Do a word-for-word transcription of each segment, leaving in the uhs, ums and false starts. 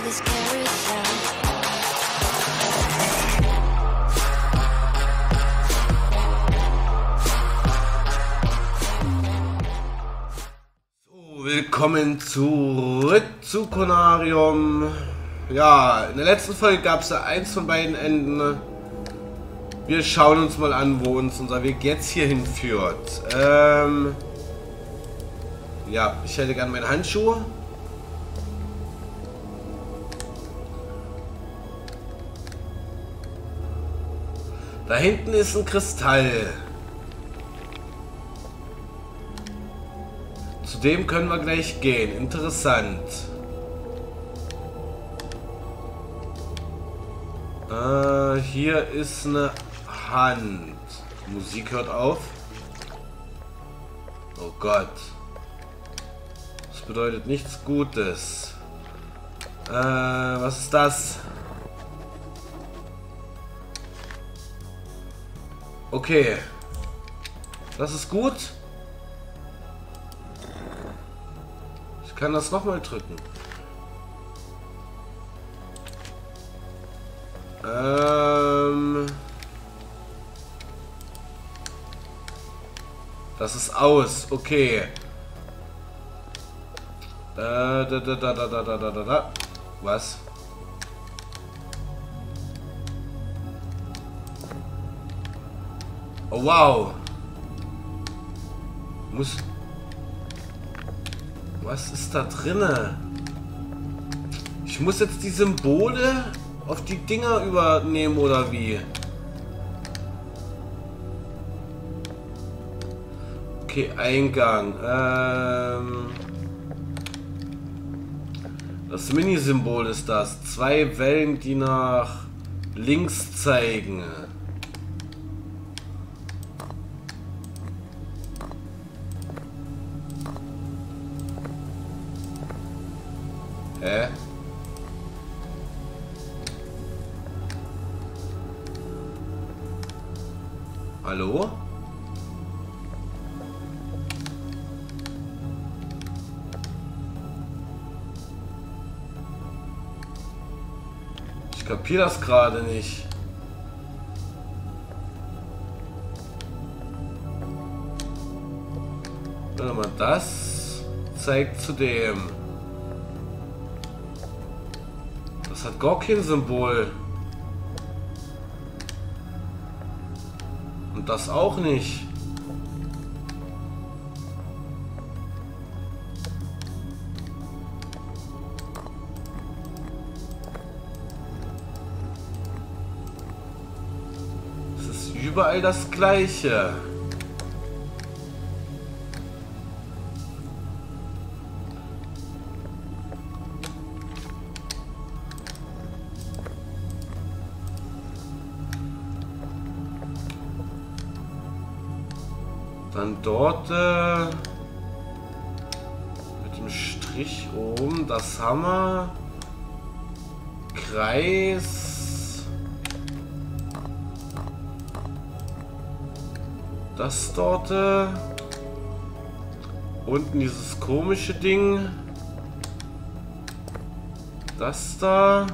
this carousel. So, willkommen zurück zu Conarium. Ja, in der letzten Folge gab es ja eins von beiden Enden. Wir schauen uns mal an, wo uns unser Weg jetzt hier hinführt. Ähm... Ja, ich hätte gerne meine Handschuhe. Da hinten ist ein Kristall. Zu dem können wir gleich gehen. Interessant. Äh, hier ist eine Hand. Musik hört auf. Oh Gott. Das bedeutet nichts Gutes. Äh, was ist das? Okay. Das ist gut. Ich kann das nochmal drücken. Ähm... Das ist aus. Okay. Äh, da, da, da, da, da, da, da, da. Was? Oh, wow. Muss... Was ist da drinne? Ich muss jetzt die Symbole auf die Dinger übernehmen, oder wie? Okay, Eingang. Ähm... Das Mini-Symbol ist das. Zwei Wellen, die nach links zeigen. Hä? Hallo? Ich kapiere das gerade nicht. Warte mal, das zeigt zu dem. Das hat gar kein Symbol. Und das auch nicht. Überall das Gleiche. Dann dort äh, mit dem Strich oben, das Hammer, Kreis. Das dort. Äh, unten dieses komische Ding. Das da.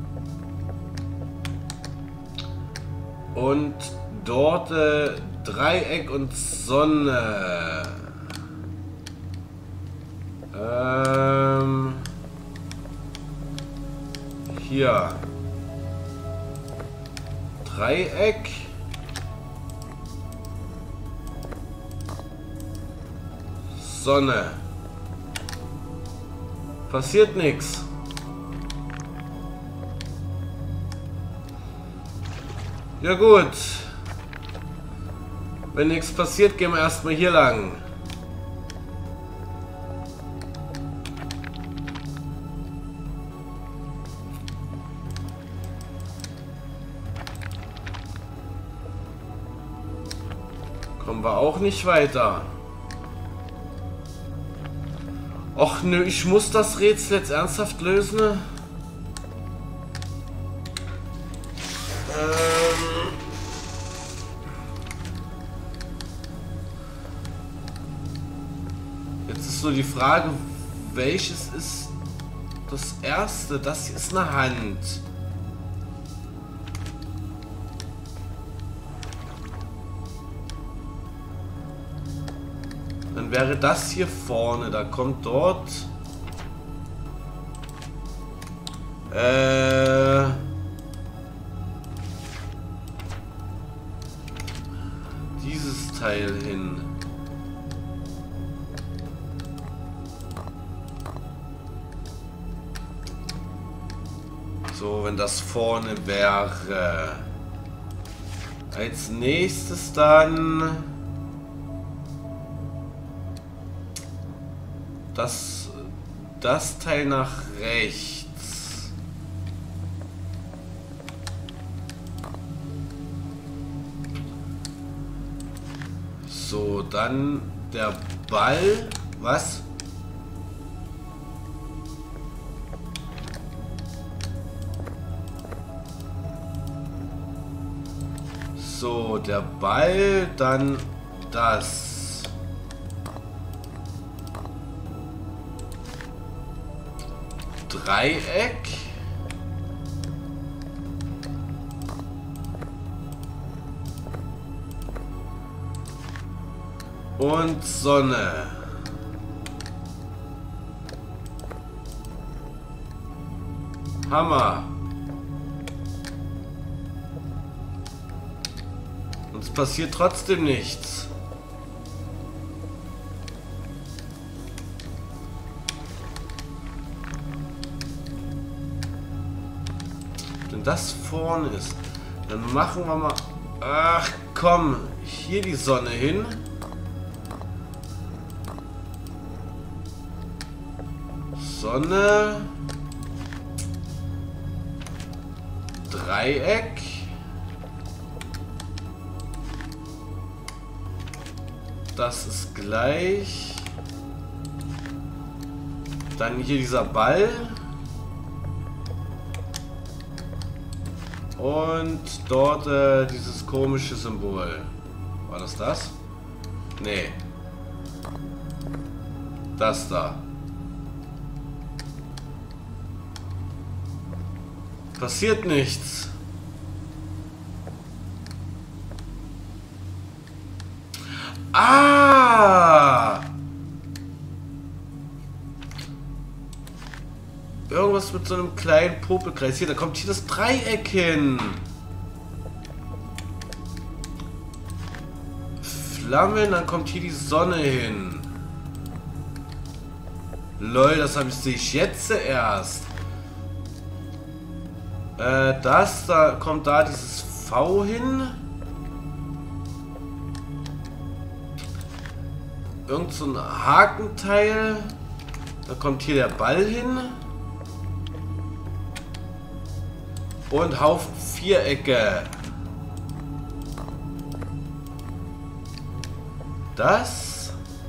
Und dort äh, Dreieck und Sonne. Ähm, hier. Dreieck. Sonne. Passiert nichts. Ja gut. Wenn nichts passiert, gehen wir erstmal hier lang. Kommen wir auch nicht weiter. Och nö, ich muss das Rätsel jetzt ernsthaft lösen. Ähm jetzt ist so die Frage, welches ist das erste, das hier ist eine Hand. Dann wäre das hier vorne, da kommt dort äh, dieses Teil hin. So, wenn das vorne wäre. Als nächstes dann das, das Teil nach rechts. So, dann der Ball. Was? So, der Ball, dann das. Dreieck. Und Sonne. Hammer. Und es passiert trotzdem nichts. Wenn das vorne ist, dann machen wir mal... Ach komm, hier die Sonne hin. Sonne. Dreieck. Das ist gleich. Dann hier dieser Ball. Und dort äh, dieses komische Symbol. War das das? Nee. Das da. Passiert nichts. Ah! Irgendwas mit so einem kleinen Popelkreis. Hier, da kommt hier das Dreieck hin. Flammen, dann kommt hier die Sonne hin. Lol, das habe ich, sehe ich jetzt erst. Äh, das, da kommt da dieses V hin. Irgend so ein Hakenteil. Da kommt hier der Ball hin. Und Haufen Vierecke. Das.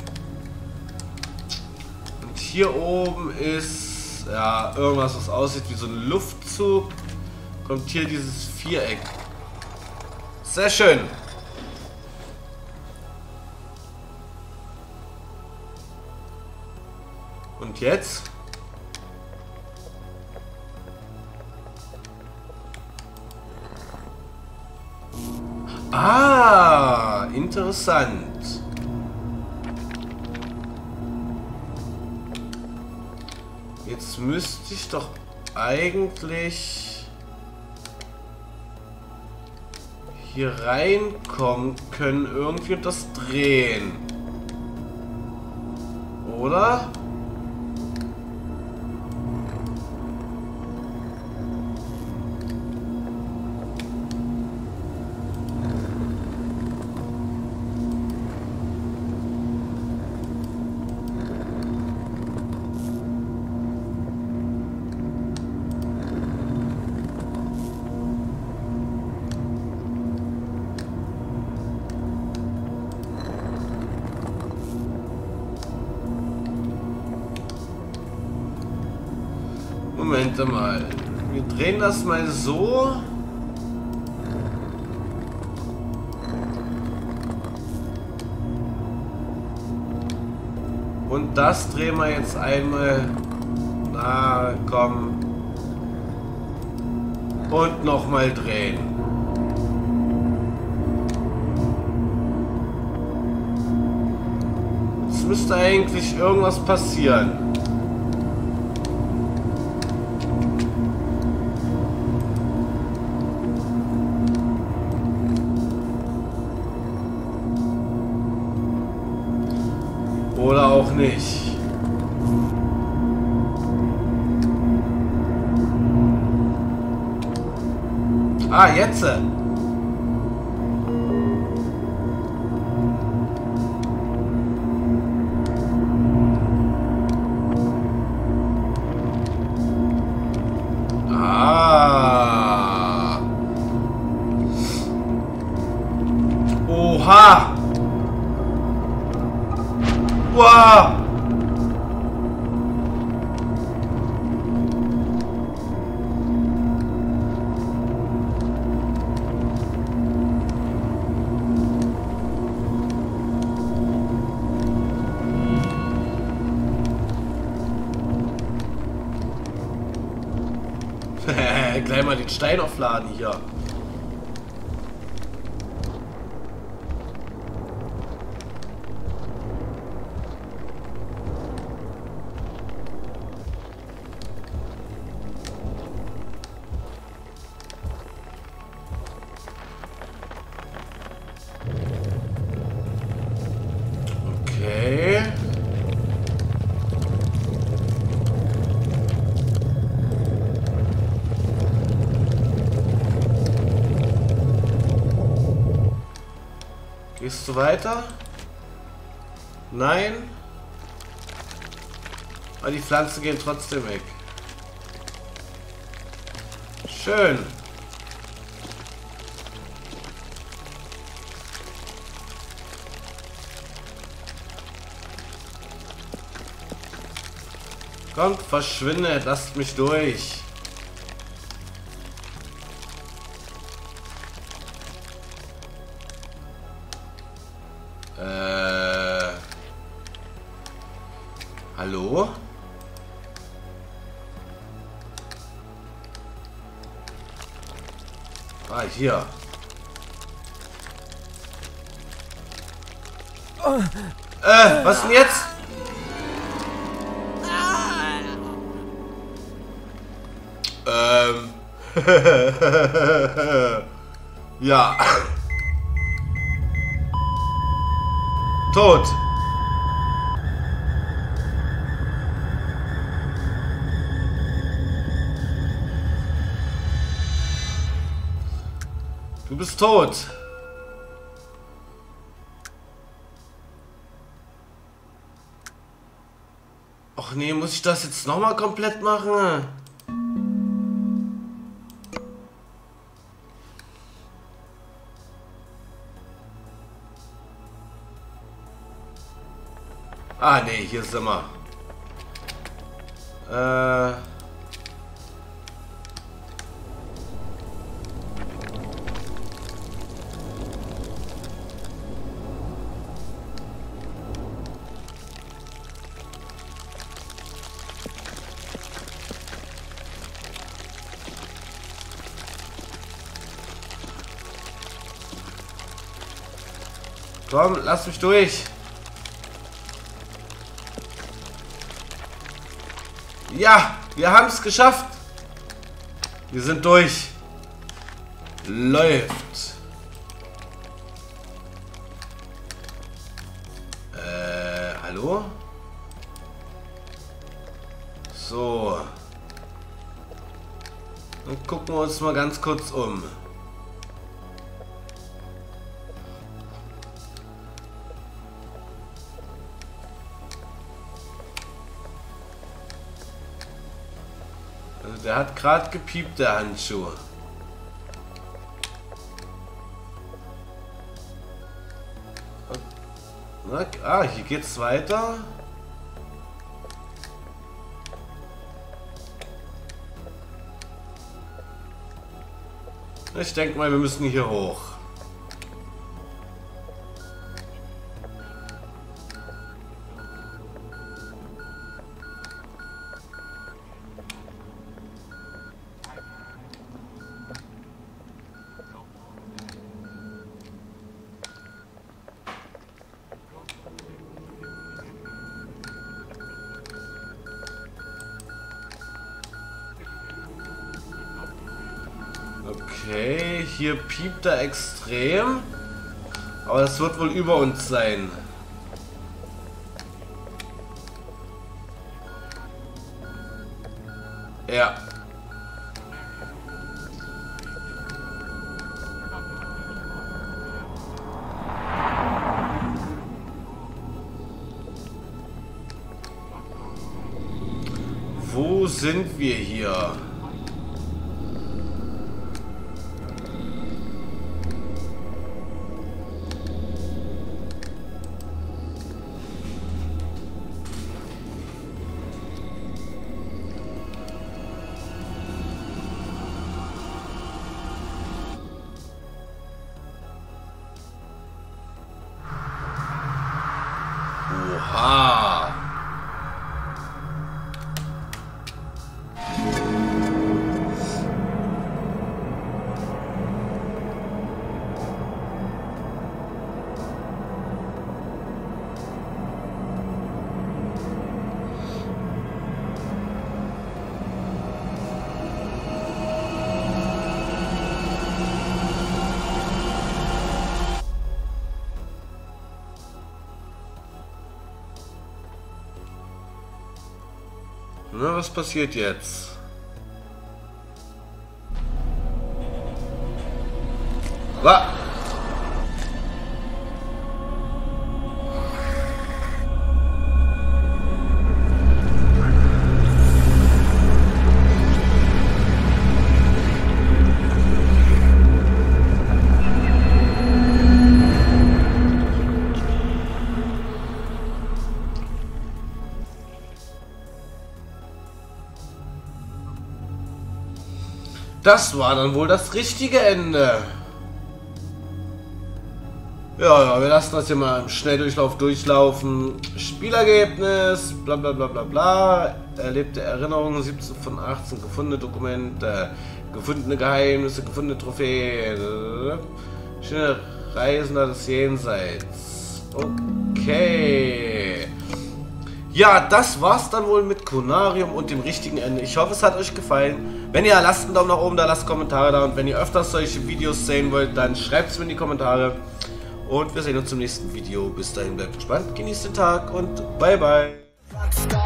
Und hier oben ist ja irgendwas, was aussieht wie so ein Luftzug. Kommt hier dieses Viereck. Sehr schön. Und jetzt? Ah, interessant. Jetzt müsste ich doch eigentlich hier reinkommen können irgendwie und das drehen. Oder? Moment mal. Wir drehen das mal so. Und das drehen wir jetzt einmal Na, komm. Und nochmal drehen. Es müsste eigentlich irgendwas passieren. Oder auch nicht. Ah, jetzt. Ah. Oha. Wow. Gleich mal den Stein aufladen hier. Okay. Gehst du weiter? Nein? Aber die Pflanzen gehen trotzdem weg. Schön. Kommt, verschwinde, lasst mich durch. Äh. Hallo? Ah, hier. Äh, was denn jetzt? Ähm. Ja. Tot. Du bist tot. Och nee, muss ich das jetzt nochmal komplett machen? Ah, nee, hier sind wir. Äh. Komm, lass mich durch. Ja, wir haben es geschafft. Wir sind durch. Läuft. Äh, hallo? So. Dann gucken wir uns mal ganz kurz um. Der hat gerade gepiept, der Handschuh. Na, ah, hier geht's weiter. Ich denke mal, wir müssen hier hoch. Okay, hier piept er extrem. Aber das wird wohl über uns sein. Ja. Wo sind wir hier? Oha! Na, was passiert jetzt? Was? Das war dann wohl das richtige Ende. Ja, ja, wir lassen das hier mal im Schnelldurchlauf durchlaufen. Spielergebnis, bla bla bla bla bla. Erlebte Erinnerungen, siebzehn von achtzehn, gefundene Dokumente, gefundene Geheimnisse, gefundene Trophäen. Schöne Reisender des Jenseits. Okay. Ja, das war's dann wohl mit Conarium und dem richtigen Ende. Ich hoffe, es hat euch gefallen. Wenn ja, lasst einen Daumen nach oben da, lasst Kommentare da. Und wenn ihr öfters solche Videos sehen wollt, dann schreibt es mir in die Kommentare. Und wir sehen uns zum nächsten Video. Bis dahin, bleibt gespannt, genießt den Tag und bye bye.